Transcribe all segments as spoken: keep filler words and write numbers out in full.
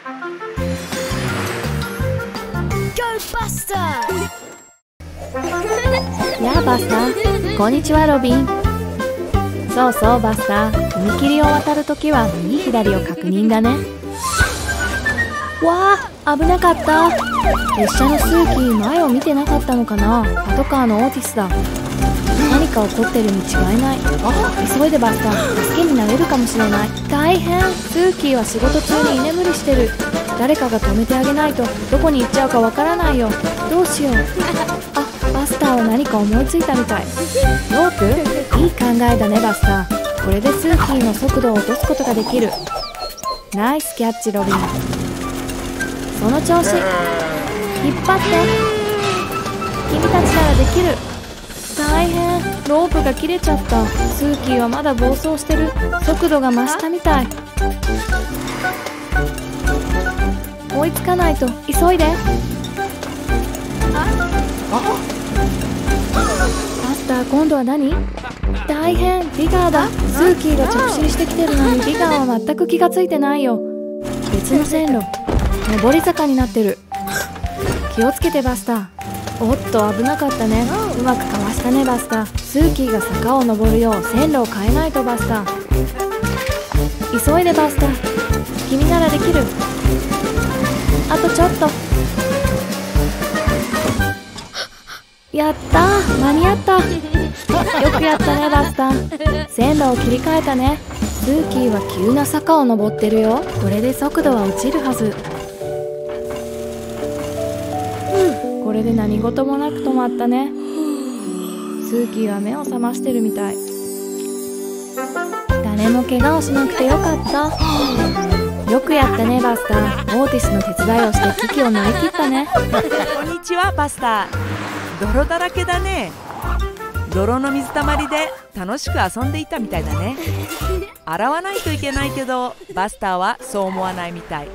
やあバスター、こんにちはロビン。そうそうバスター、踏切を渡るときは右左を確認だね。わあ、危なかった。列車のスーキー、前を見てなかったのかな。パトカーのオーティスだ。何か起こってるに違いない。急いでバスター、助けになれるかもしれない。大変、スーキーは仕事中に居眠りしてる。誰かが止めてあげないと。どこに行っちゃうかわからないよ。どうしよう。あ、バスターは何か思いついたみたい。ロープ、いい考えだねバスター。これでスーキーの速度を落とすことができる。ナイスキャッチロビン。その調子、引っ張って。君たちならできる。大変、ロープが切れちゃった。スーキーはまだ暴走してる。速度が増したみたい。追いつかないと。急いで。バスター、今度は何？大変、ディガーだ。スーキーが直進してきてるのにディガーは全く気がついてないよ。別の線路、上り坂になってる。気をつけてバスター。おっと、危なかったね。うまくかわしたねバスター。スーキーが坂を登るよう線路を変えないとバスター。急いでバスター、君ならできる。あとちょっと。やったー、間に合った。よくやったねバスター。線路を切り替えたね。スーキーは急な坂を登ってるよ。これで速度は落ちるはず。これで何事もなく止まったね。スーキーは目を覚ましてるみたい。誰も怪我をしなくてよかった。よくやったねバスター。オーティスの手伝いをして危機を乗り切ったね。 こんにちはバスター。泥だらけだね。泥の水たまりで楽しく遊んでいたみたいだね。洗わないといけないけどバスターはそう思わないみたい。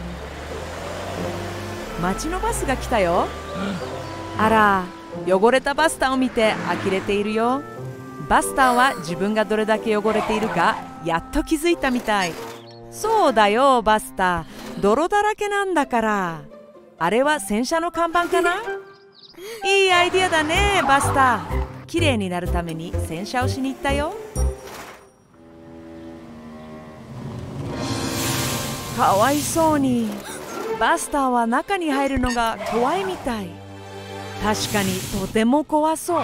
街のバスが来たよ。あら、汚れたバスターを見て呆れているよ。バスターは自分がどれだけ汚れているかやっと気づいたみたい。そうだよバスター、泥だらけなんだから。あれは洗車の看板かな。いいアイディアだねバスター。きれいになるために洗車をしに行ったよ。かわいそうに。バスターは中に入るのが怖いみたい。確かにとても怖そう。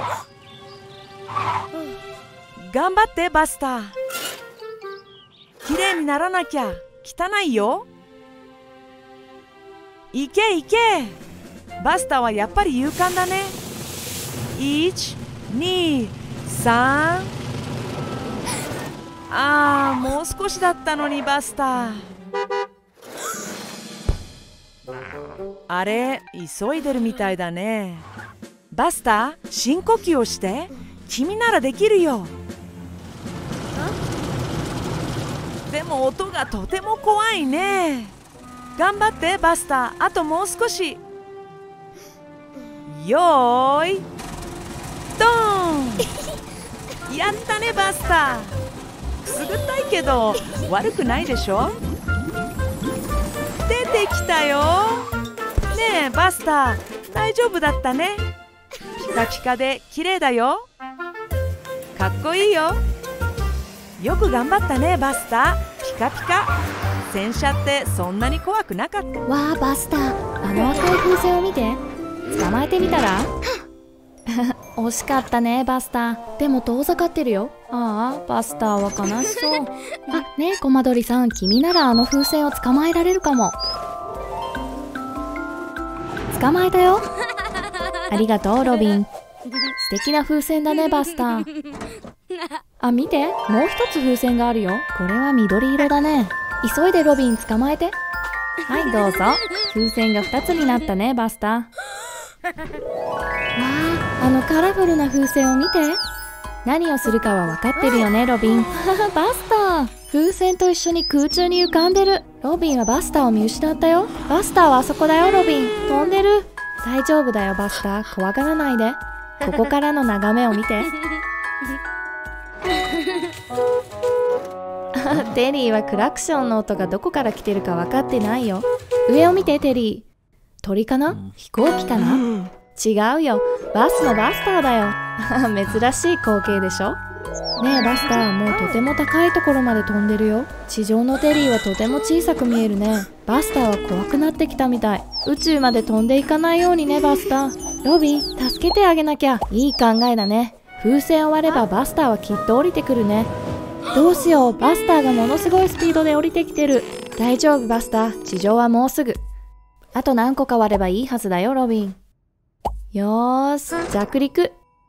頑張ってバスター。きれいにならなきゃ。汚いよ。いけいけ。バスターはやっぱり勇敢だね。いち、に、さん。ああ、もう少しだったのにバスター。あれ、急いでるみたいだね。バスター、深呼吸をして。君ならできるよ。でも音がとても怖いね。頑張ってバスター。あともう少し。よーいドーン。やったねバスター。くすぐったいけど悪くないでしょ。出てきたよ。ねえバスター、大丈夫だったね。ピカピカで綺麗だよ。かっこいいよ。よく頑張ったねバスター。ピカピカ。洗車ってそんなに怖くなかった。 わあバスター、あの赤い風船を見て。捕まえてみたら。惜しかったねバスター。でも遠ざかってるよ。ああバスターは悲しそう。あ、ねえコマドリさん、君ならあの風船を捕まえられるかも。捕まえたよ。ありがとうロビン。素敵な風船だねバスター。あ、見て、もう一つ風船があるよ。これは緑色だね。急いでロビン捕まえて。はいどうぞ。風船がふたつになったねバスター。わあ、あのカラフルな風船を見て。何をするかは分かってるよねロビン。バスター、風船と一緒に空中に浮かんでる。ロビンはバスターを見失ったよ。バスターはあそこだよロビン。飛んでる。大丈夫だよバスター、怖がらないで。ここからの眺めを見て。 テリーはクラクションの音がどこから来てるか分かってないよ。上を見てテリー。鳥かな？飛行機かな？違うよ。バスのバスターだよ。珍しい光景でしょ？ねえバスター、もうとても高いところまで飛んでるよ。地上のテリーはとても小さく見えるね。バスターは怖くなってきたみたい。宇宙まで飛んでいかないようにねバスター。ロビー、助けてあげなきゃ。いい考えだね。風船を割ればバスターはきっと降りてくるね。どうしよう、バスターがものすごいスピードで降りてきてる。大丈夫バスター、地上はもうすぐ。あと何個か割ればいいはずだよロビン。よーし、着陸。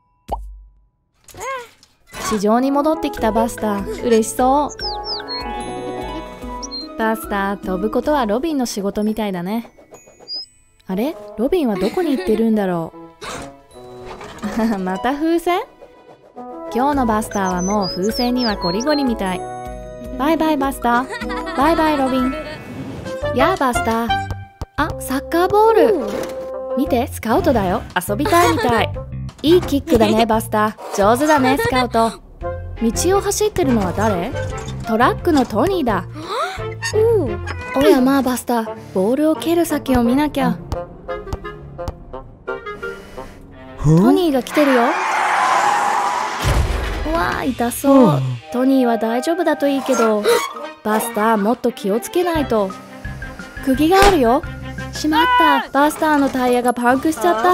地上に戻ってきたバスター、嬉しそう。バスター、飛ぶことはロビンの仕事みたいだね。あれ、ロビンはどこに行ってるんだろう。また風船？今日のバスターはもう風船にはゴリゴリみたい。バイバイバスター。バイバイロビン。やあバスター。あ、サッカーボール。見て、スカウトだよ。遊びたいみたい。いいキックだねバスター。上手だねスカウト。道を走ってるのは誰？トラックのトニーだ。おやまあバスター、ボールを蹴る先を見なきゃ。トニーが来てるよ。うわあ痛そう。トニーは大丈夫だといいけど、バスターもっと気をつけないと。釘があるよ。しまった、バスターのタイヤがパンクしちゃった。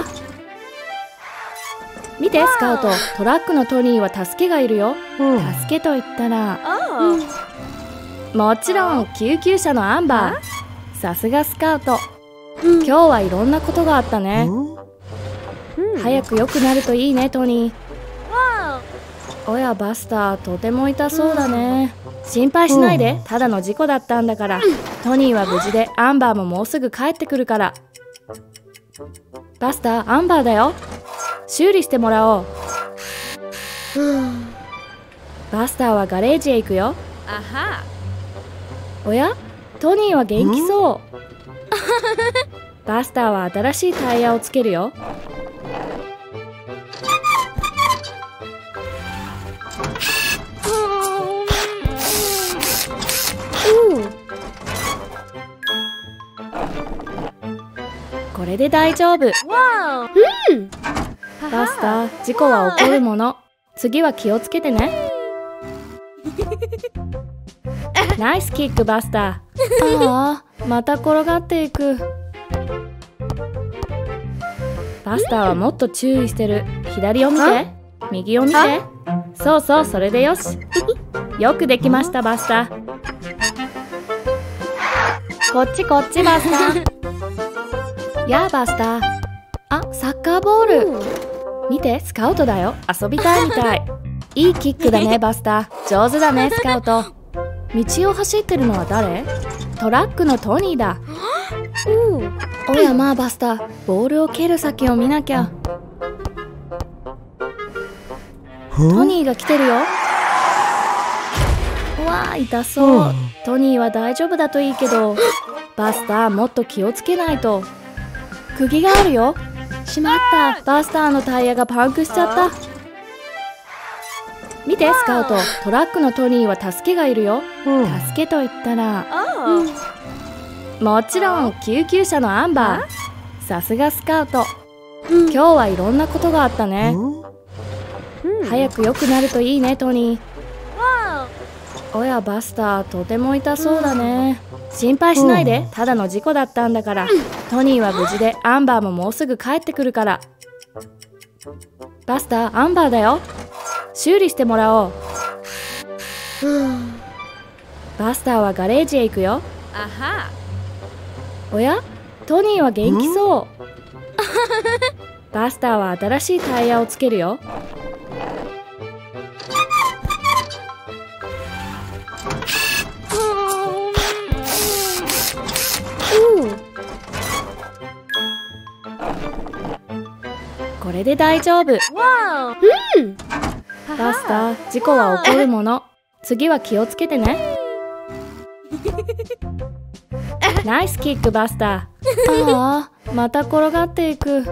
見てスカウト、トラックのトニーは助けがいるよ。助けと言ったら、うん、もちろん救急車のアンバー。さすがスカウト。今日はいろんなことがあったね。早く良くなるといいねトニー。おやバスター、とても痛そうだね。心配しないで、ただの事故だったんだから。トニーは無事で、アンバーももうすぐ帰ってくるから。バスター、アンバーだよ。修理してもらおう。バスターはガレージへ行くよ。おや、トニーは元気そう。バスターは新しいタイヤをつけるよ。これで大丈夫。うん、バスター、事故は起こるもの。次は気をつけてね。ナイスキックバスター。ああ、また転がっていく。バスターはもっと注意してる。左を見て、右を見て。そうそう、それでよし。よくできましたバスター。こっちこっちバスター。やあバスター。あ、サッカーボール。見て、スカウトだよ。遊びたいみたい。いいキックだねバスター。上手だねスカウト。道を走ってるのは誰？トラックのトニーだ。おやまあバスター、ボールを蹴る先を見なきゃ。トニーが来てるよ。うわあ痛そう。トニーは大丈夫だといいけど、バスターもっと気をつけないと。釘があるよ。しまった、バスターのタイヤがパンクしちゃった。見てスカウト、トラックのトニーは助けがいるよ。助けと言ったら、うん、もちろん救急車のアンバー。さすがスカウト。今日はいろんなことがあったね。早く良くなるといいねトニー。おやバスター、とても痛そうだね。心配しないで、ただの事故だったんだから。トニーは無事で、アンバーももうすぐ帰ってくるから。バスター、アンバーだよ。修理してもらおう。バスターはガレージへ行くよ。おや、トニーは元気そう。バスターは新しいタイヤをつけるよ。これで大丈夫。うん、バスター、事故は起こるもの。次は気をつけてね。ナイスキックバスター。ああ、また転がっていく。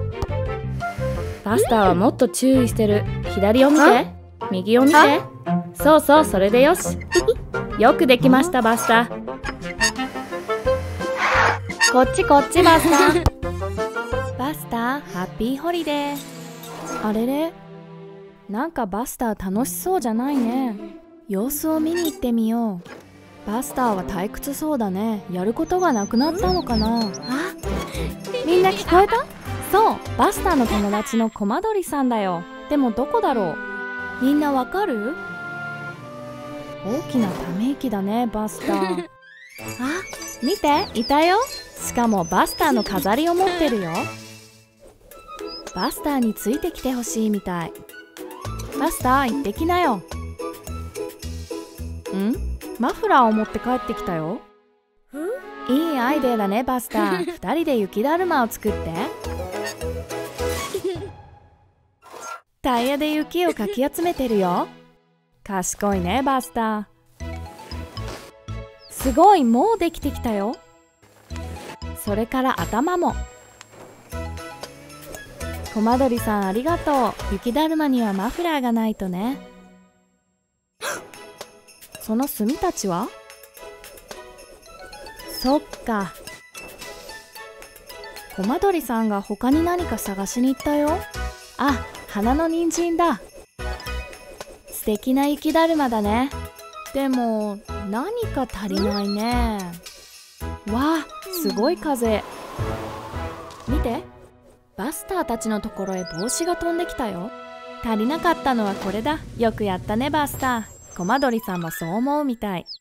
バスターはもっと注意してる。左を見て、右を見て。 そうそう、それでよし。よくできました、バスター。こっちこっち、バスター。バスター、ハッピーホリデー。あれれ、なんかバスター楽しそうじゃないね。様子を見に行ってみよう。バスターは退屈そうだね。やることがなくなったのかな。あ、みんな聞こえた？そう、バスターの友達のコマドリさんだよ。でもどこだろう。みんなわかる？大きなため息だね、バスター。あ、見て、いたよ。しかもバスターの飾りを持ってるよ。バスターについてきてほしいみたい。バスター、行ってきなよ。ん？マフラーを持って帰ってきたよ。いいアイデアだね、バスター。二人で雪だるまを作って。タイヤで雪をかき集めてるよ。賢いね、バスター。すごい、もうできてきたよ。それから頭も。コマドリさん、ありがとう。雪だるまにはマフラーがないとね。その炭たちは？そっか。コマドリさんが他に何か探しに行ったよ。あ、花の人参だ。素敵な雪だるまだね。でも何か足りないね。わあ、すごい風。見て、バスターたちのところへ帽子が飛んできたよ。足りなかったのはこれだ。よくやったね、バスター。コマドリさんもそう思うみたい。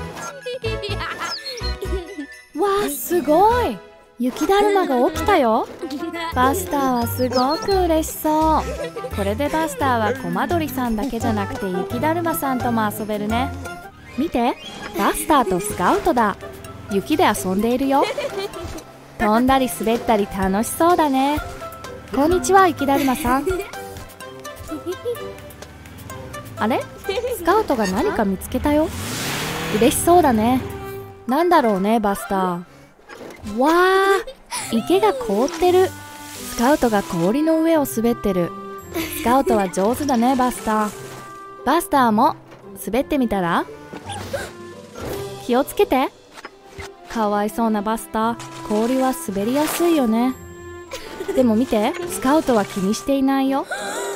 わあ、すごい。雪だるまが起きたよ。バスターはすごく嬉しそう。これでバスターはコマドリさんだけじゃなくて雪だるまさんとも遊べるね。見て、バスターとスカウトだ。雪で遊んでいるよ。飛んだり滑ったり楽しそうだね。こんにちは、雪だるまさん。あれ？スカウトが何か見つけたよ。嬉しそうだね。なんだろうね、バスター。わあ、池が凍ってる。スカウトが氷の上を滑ってる。スカウトは上手だね、バスター。バスターも滑ってみたら？気をつけて。かわいそうなバスター。氷は滑りやすいよね。でも見て、スカウトは気にしていないよ。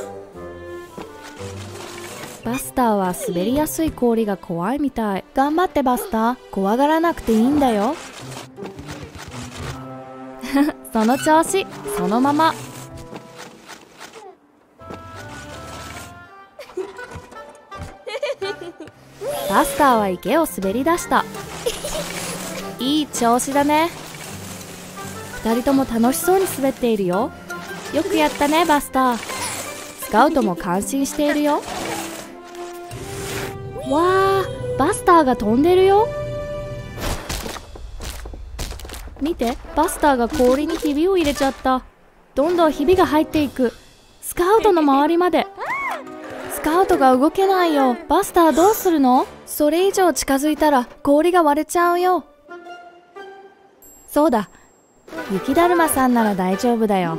バスターは滑りやすい氷が怖いみたい。頑張って、バスター。怖がらなくていいんだよ。その調子、そのまま。バスターは池を滑り出した。いい調子だね。二人とも楽しそうに滑っているよ。よくやったね、バスター。スカウトも感心しているよ。わあ、バスターが飛んでるよ。見て、バスターが氷にひびを入れちゃった。どんどんひびが入っていく。スカウトの周りまで。スカウトが動けないよ。バスターどうするの？それ以上近づいたら氷が割れちゃうよ。そうだ、雪だるまさんなら大丈夫だよ。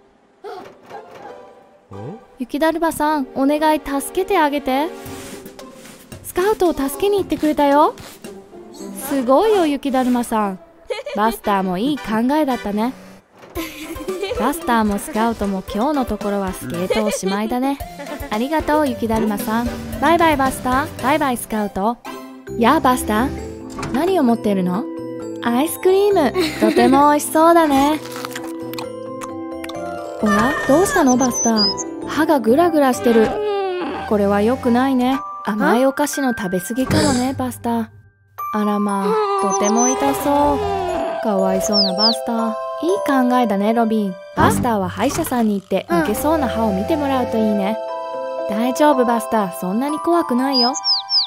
雪だるまさん、お願い助けてあげて。スカウトを助けに行ってくれたよ。すごいよ、雪だるまさん。バスターもいい考えだったね。バスターもスカウトも今日のところはスケートおしまいだね。ありがとう、雪だるまさん。バイバイ、バスター。バイバイ、スカウト。やあ、バスター。何を持ってるの？アイスクリーム。とても美味しそうだね。おや、どうしたの、バスター。歯がグラグラしてる。これは良くないね。甘いお菓子の食べ過ぎかもね、バスター。あらまあ、とても痛そう。かわいそうなバスター。いい考えだね、ロビン。バスターは歯医者さんに行って抜けそうな歯を見てもらうといいね。大丈夫、バスター。そんなに怖くないよ。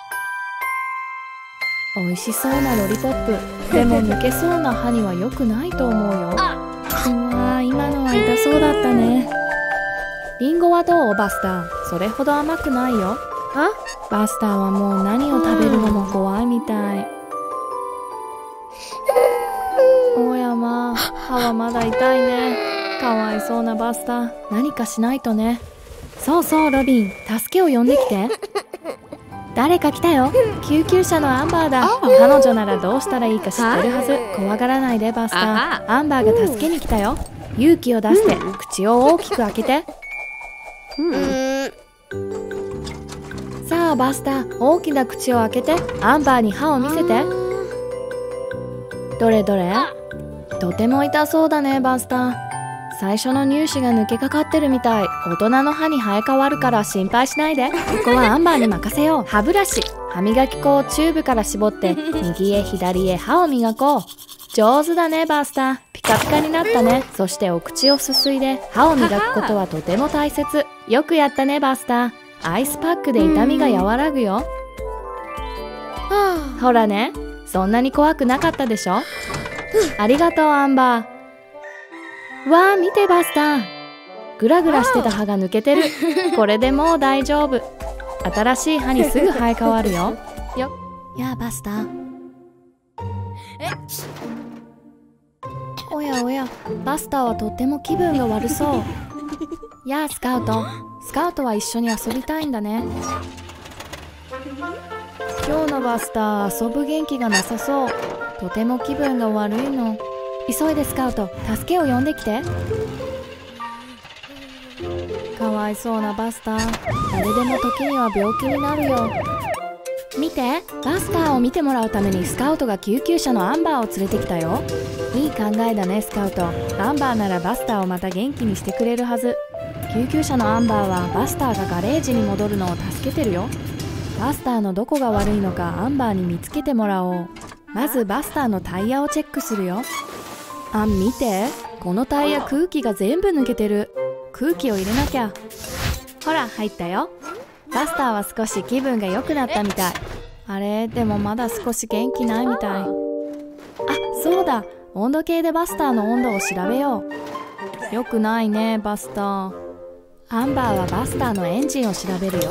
美味しそうなロリポップ。でも抜けそうな歯には良くないと思うよ。うわー、今のは痛そうだったね。リンゴはどう、バスター。それほど甘くないよ。あ、バスターはもう何を食べるのも怖いみたい。おやまあ、歯はまだ痛いね。かわいそうなバスター。何かしないとね。そうそう、ロビン。助けを呼んできて。 誰か来たよ。救急車のアンバーだ。彼女ならどうしたらいいか知ってるはず。怖がらないでバスター。アンバーが助けに来たよ。勇気を出して口を大きく開けて。さあバスター、大きな口を開けてアンバーに歯を見せて。どれどれ。とても痛そうだねバスター。最初の乳歯が抜けかかってるみたい。大人の歯に生え変わるから心配しないで。ここはアンバーに任せよう。歯ブラシ、歯磨き粉をチューブから絞って右へ左へ歯を磨こう。上手だねバスター。ピカピカになったね。そしてお口をすすいで歯を磨くことはとても大切。よくやったねバスター。アイスパックで痛みが和らぐよ。ほらね、そんなに怖くなかったでしょ。ありがとうアンバー。わあ見てバスター。グラグラしてた歯が抜けてる。これでもう大丈夫。新しい歯にすぐ生え変わるよ。よやあバスター。おやおや、バスターはとっても気分が悪そう。やあスカウト。スカウトは一緒に遊びたいんだね。今日のバスター、遊ぶ元気がなさそう。とても気分が悪いの。急いでスカウト、助けを呼んできて。かわいそうなバスター。誰でも時には病気になるよ。見て、バスターを見てもらうためにスカウトが救急車のアンバーを連れてきたよ。いい考えだねスカウト。アンバーならバスターをまた元気にしてくれるはず。救急車のアンバーはバスターがガレージに戻るのを助けてるよ。バスターのどこが悪いのかアンバーに見つけてもらおう。まずバスターのタイヤをチェックするよ。あ、見て、このタイヤ空気が全部抜けてる。空気を入れなきゃ。ほら入ったよ。バスターは少し気分が良くなったみたい。あれ、でもまだ少し元気ないみたい。あ、そうだ、温度計でバスターの温度を調べよう。よくないねバスター。アンバーはバスターのエンジンを調べるよ。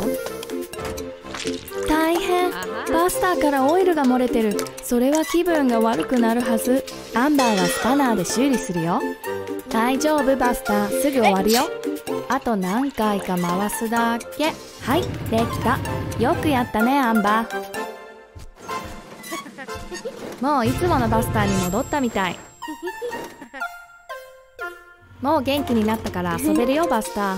大変、バスターからオイルが漏れてる。それは気分が悪くなるはず。アンバーはスパナーで修理するよ。大丈夫バスター、すぐ終わるよ。あと何回か回すだけ。はい、できた。よくやったねアンバー。もういつものバスターに戻ったみたい。もう元気になったから遊べるよバスター。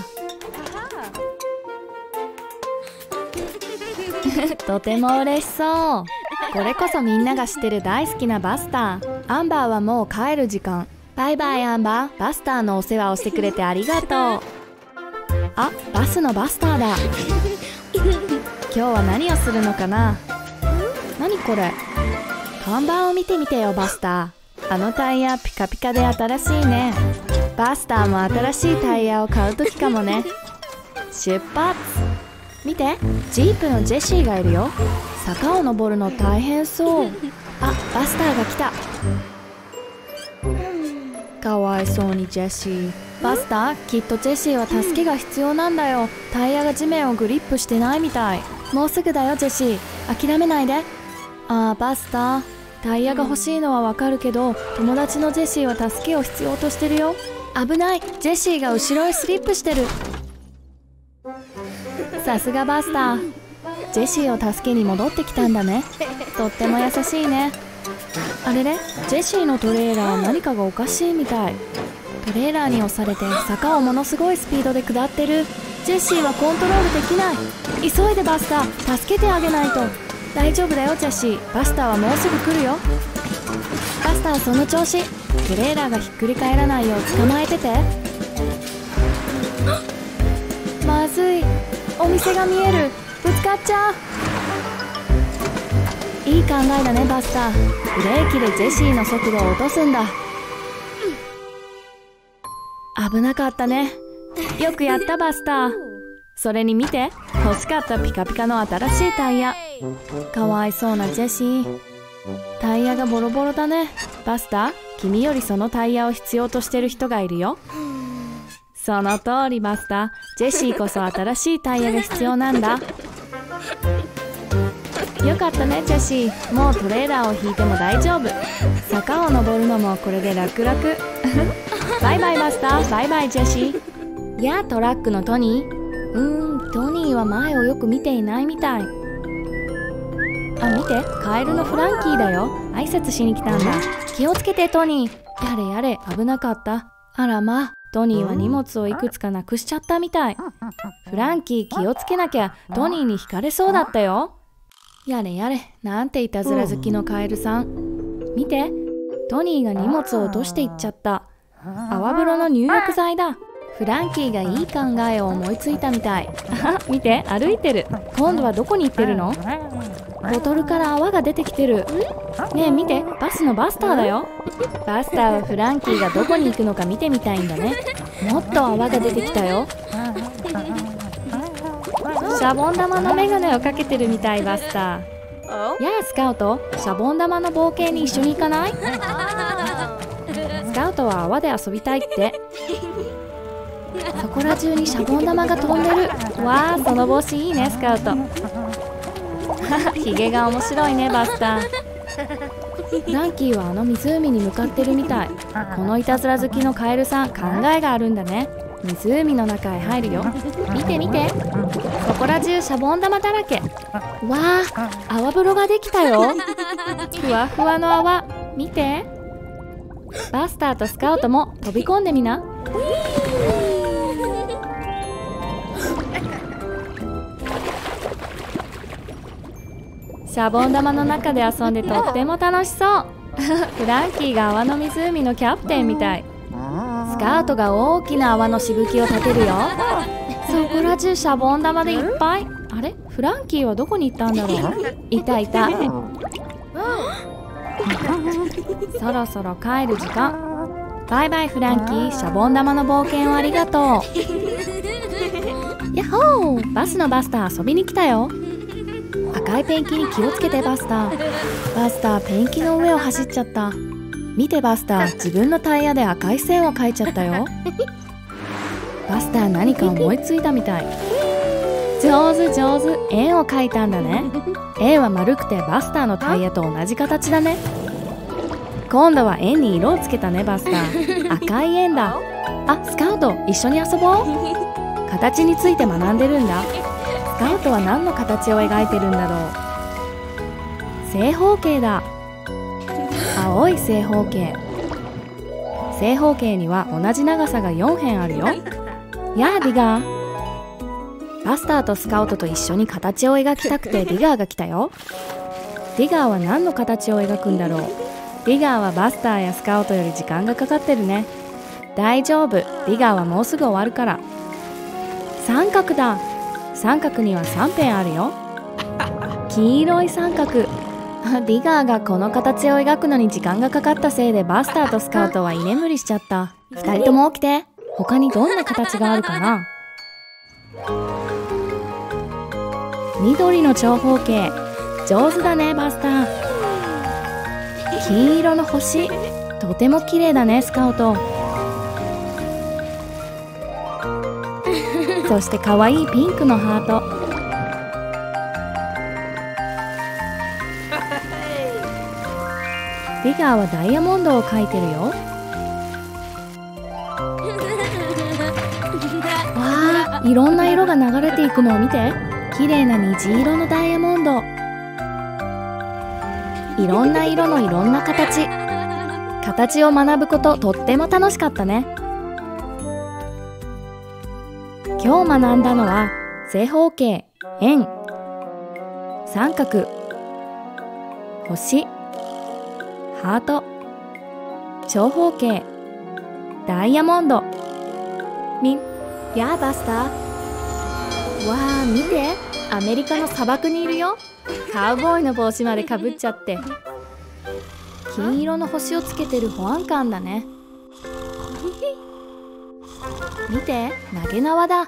とても嬉しそう。これこそみんなが知ってる大好きなバスター。アンバーはもう帰る時間。バイバイアンバー。バスターのお世話をしてくれてありがとう。あ、バスのバスターだ。今日は何をするのかな。何これ。看板を見てみてよバスター。あのタイヤピカピカで新しいね。バスターも新しいタイヤを買う時かもね。出発。見て、ジープのジェシーがいるよ。坂を登るの大変そう。あ、バスターが来た。かわいそうにジェシー。バスター、きっとジェシーは助けが必要なんだよ。タイヤが地面をグリップしてないみたい。もうすぐだよジェシー。諦めないで。ああ、バスター、タイヤが欲しいのはわかるけど、友達のジェシーは助けを必要としてるよ。危ない、ジェシーが後ろへスリップしてる。さすがバスター。ジェシーを助けに戻ってきたんだね。とっても優しいね。あれれ、ジェシーのトレーラー何かがおかしいみたい。トレーラーに押されて坂をものすごいスピードで下ってる。ジェシーはコントロールできない。急いでバスター、助けてあげないと。大丈夫だよジェシー。バスターはもうすぐ来るよ。バスター、その調子。トレーラーがひっくり返らないよう捕まえてて。まずい、お店が見える。ぶつかっちゃう。いい考えだねバスター。ブレーキでジェシーの速度を落とすんだ。危なかったね。よくやったバスター。それに見て、欲しかったピカピカの新しいタイヤ。かわいそうなジェシー。タイヤがボロボロだね。バスター、君よりそのタイヤを必要としてる人がいるよ。その通りバスター。ジェシーこそ新しいタイヤが必要なんだ。よかったねジェシー。もうトレーラーを引いても大丈夫。坂を登るのもこれで楽々。バイバイバスター。バイバイジェシー。やあトラックのトニー。うーん、トニーは前をよく見ていないみたい。 あ、見て、カエルのフランキーだよ。挨拶しに来たんだ。気をつけてトニー。やれやれ、危なかった。あらまあ、トニーは荷物をいくつかなくしちゃったみたい。フランキー気をつけなきゃ、トニーに惹かれそうだったよ。やれやれ、なんていたずら好きのカエルさん。見て、トニーが荷物を落としていっちゃった。泡風呂の入浴剤だ。フランキーがいい考えを思いついたみたい。あ、見て、歩いてる。今度はどこに行ってるの？ボトルから泡が出てきてる。ねえ見て、バスのバスターだよ。バスターはフランキーがどこに行くのか見てみたいんだね。もっと泡が出てきたよ。シャボン玉のメガネをかけてるみたい、バスター。やあスカウト、シャボン玉の冒険に一緒に行かない？スカウトは泡で遊びたいって。そこら中にシャボン玉が飛んでる。わあ、その帽子いいねスカウト。ヒゲが面白いねバスター。フランキーはあの湖に向かってるみたい。このいたずら好きのカエルさん、考えがあるんだね。湖の中へ入るよ。見て見て、そこら中シャボン玉だらけ。わあ、泡風呂ができたよ。ふわふわの泡、見て。バスターとスカウトも飛び込んでみな。シャボン玉の中で遊んでとっても楽しそう。フランキーが泡の湖のキャプテンみたい。スカウトが大きな泡のしぶきを立てるよ。そこら中シャボン玉でいっぱい。あれ、フランキーはどこに行ったんだろう。いたいた。そろそろ帰る時間。バイバイフランキー、シャボン玉の冒険をありがとう。やっほー、バスのバスター遊びに来たよ。赤いペンキに気をつけてバスター。バスターペンキの上を走っちゃった。見てバスター、自分のタイヤで赤い線を描いちゃったよ。バスター何か思いついたみたい。上手上手、円を描いたんだね。円は丸くてバスターのタイヤと同じ形だね。今度は円に色をつけたねバスター。赤い円だ。あ、スカウト一緒に遊ぼう。形について学んでるんだ。スカウトは何の形を描いてるんだろう。正方形だ。青い正方形。正方形には同じ長さがよん辺あるよ。やあディガー。バスターとスカウトと一緒に形を描きたくてディガーが来たよ。ディガーは何の形を描くんだろう。ディガーはバスターやスカウトより時間がかかってるね。大丈夫、ディガーはもうすぐ終わるから。三角だ。三角にはさん辺あるよ。黄色い三角。ディガーがこの形を描くのに時間がかかったせいでバスターとスカウトは居眠りしちゃった。ふたりとも起きて。他にどんな形があるかな。緑の長方形。上手だねバスター。金色の星。とても綺麗だねスカウト。そして可愛いピンクのハート。ディガーはダイヤモンドを描いてるよ。わあ、いろんな色が流れていくのを見て。綺麗な虹色のダイヤモンド。いろんな色のいろんな形。形を学ぶこととっても楽しかったね。今日学んだのは正方形、円、三角、星、ハート、長方形、ダイヤモンド。み、やあバスター。わあ見て、アメリカの砂漠にいるよ。カウボーイの帽子までかぶっちゃって。金色の星をつけてる保安官だね。見て、投げ縄だ。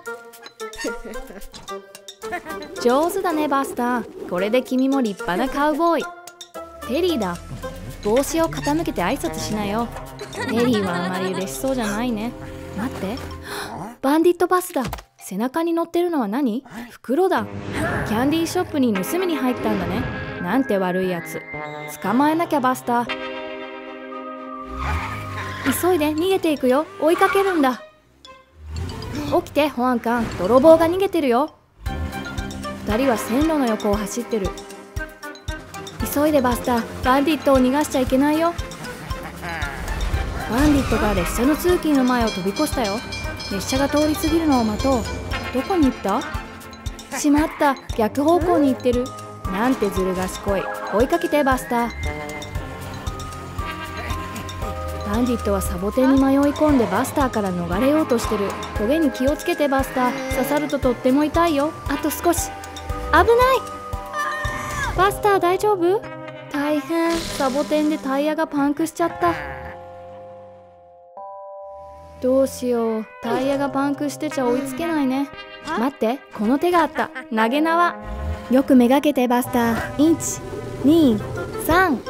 上手だねバスター。これで君も立派なカウボーイ。テリーだ。帽子を傾けて挨拶しなよ。テリーはあまり嬉しそうじゃないね。待って、バンディットバスだ。背中に乗ってるのは何？袋だ。キャンディーショップに盗みに入ったんだね。なんて悪いやつ。捕まえなきゃバスター。急いで逃げていくよ。追いかけるんだ。起きて保安官、泥棒が逃げてるよ。二人は線路の横を走ってる。 急いでバスター、バンディットを逃がしちゃいけないよ。バンディットが列車の通勤の前を飛び越したよ。列車が通り過ぎるのを待とう。どこに行った？しまった、逆方向に行ってる。なんてずる賢い。追いかけてバスター。バンディットはサボテンに迷い込んでバスターから逃れようとしてる。トゲに気をつけてバスター、刺さるととっても痛いよ。あと少し。危ない。バスター大丈夫？大変、サボテンでタイヤがパンクしちゃった。どうしよう、タイヤがパンクしてちゃ追いつけないね。待って、この手があった。投げ縄。よくめがけてバスター。いち、に、さん。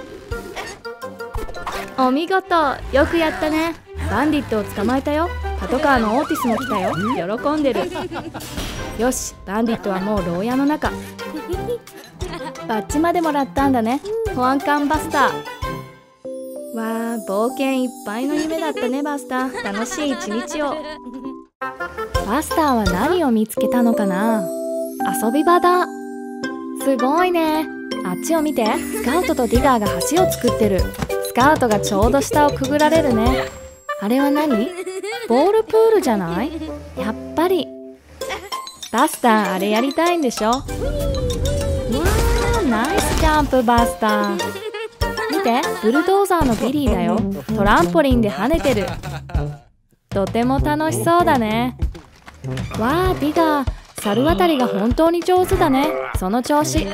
お見事、よくやったね。バンディットを捕まえたよ。パトカーのオーティスも来たよ。喜んでる。よし、バンディットはもう牢屋の中。バッジまでもらったんだね。保安官バスター。わあ、冒険いっぱいの夢だったねバスター。楽しい一日を。バスターは何を見つけたのかな？遊び場だ。すごいね。あっちを見て、スカウトとディガーが橋を作ってる。スカウトがちょうど下をくぐられるね。あれは何？ボールプールじゃない？やっぱり。バスター、あれやりたいんでしょ？わー、ナイスジャンプバスター。見て、ブルドーザーのビリーだよ。トランポリンで跳ねてる。とても楽しそうだね。わー、ディガー、猿渡りが本当に上手だね。その調子。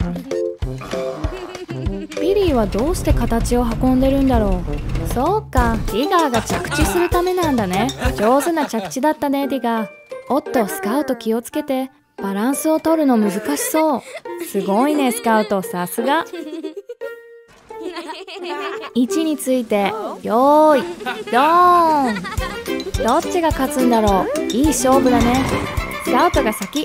ビリーはどうして形を運んでるんだろう。そうか、ディガーが着地するためなんだね。上手な着地だったね、ディガー。おっと、スカウト気をつけて。バランスを取るの難しそう。すごいね、スカウト、さすが。いちについて、よーい、ドーン。どっちが勝つんだろう。いい勝負だね。スカウトが先。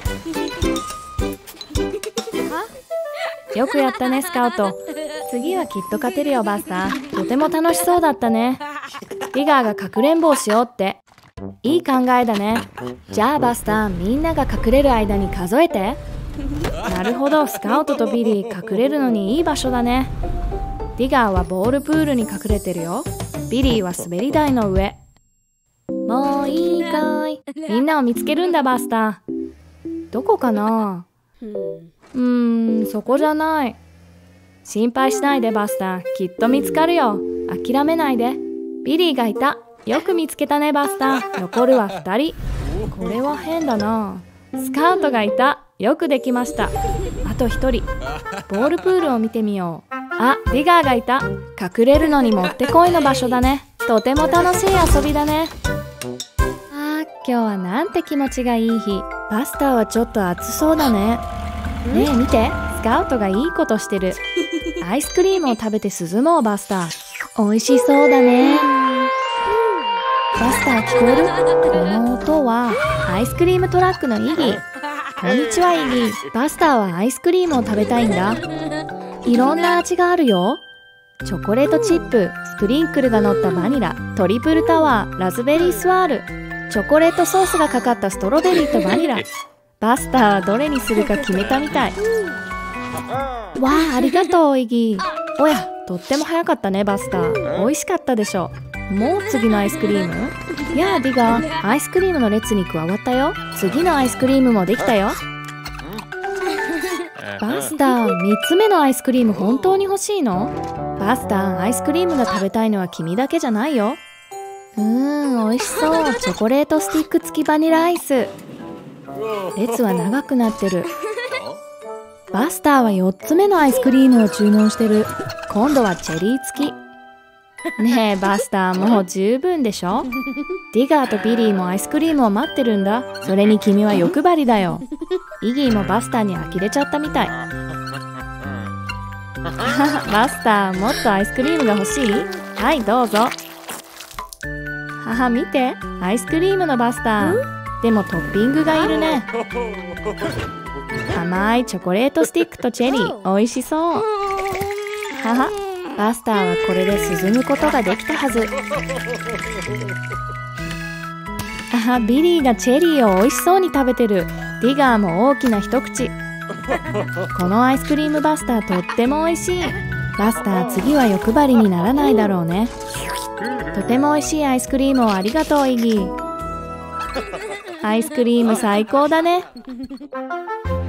よくやったね、スカウト。次はきっと勝てるよ、バスター。とても楽しそうだったね。ディガーがかくれんぼをしようって。いい考えだね。じゃあバスター、みんなが隠れる間に数えて。なるほど、スカウトとビリー隠れるのにいい場所だね。ディガーはボールプールに隠れてるよ。ビリーは滑り台の上。もういいかい。みんなを見つけるんだ、バスター。どこかな？うーん、そこじゃない。心配しないでバスター、きっと見つかるよ。諦めないで。ビリーがいた。よく見つけたねバスター。残るはふたり。これは変だな。スカウトがいた。よくできました。あとひとり。ボールプールを見てみよう。あ、ディガーがいた。隠れるのにもってこいの場所だね。とても楽しい遊びだね。あー、今日はなんて気持ちがいい日。バスターはちょっと暑そうだね。ねえ見て、スカウトがいいことしてる。アイスクリームを食べて涼もうバスター。美味しそうだね。バスター聞こえる？この音はアイスクリームトラックのイギー。こんにちはイギー。バスターはアイスクリームを食べたいんだ。いろんな味があるよ。チョコレートチップ、スプリンクルが乗ったバニラ、トリプルタワー、ラズベリースワール、チョコレートソースがかかったストロベリーとバニラ。バスターはどれにするか決めたみたい。わあ、ありがとうイギー。おや、とっても早かったねバスター。美味しかったでしょ。もう次のアイスクリーム？やあディガー、アイスクリームの列に加わったよ。次のアイスクリームもできたよ。バスター、みっつめのアイスクリーム本当に欲しいの？バスター、アイスクリームが食べたいのは君だけじゃないよ。うーん、美味しそう。チョコレートスティック付きバニラアイス。列は長くなってる。バスターはよっつめのアイスクリームを注文してる。今度はチェリー付き。ねえバスター、もう十分でしょ。ディガーとビリーもアイスクリームを待ってるんだ。それに君は欲張りだよ。イギーもバスターに呆れちゃったみたい。バスター、もっとアイスクリームが欲しい？はい、どうぞ。はは、見て、アイスクリームのバスター。でもトッピングがいるね。甘いチョコレートスティックとチェリー、美味しそう。はは、バスターはこれで涼むことができたはず。あは、ビリーがチェリーを美味しそうに食べてる。ディガーも大きな一口。 このアイスクリームバスターとっても美味しい。バスター、次は欲張りにならないだろうね。とても美味しいアイスクリームをありがとうイギー。アイスクリーム最高だね。